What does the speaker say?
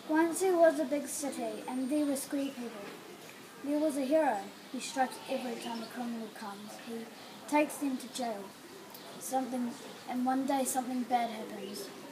Once there was a big city, and there were scree people. There was a hero. He strikes every time a criminal comes. He takes them to jail. And one day something bad happens.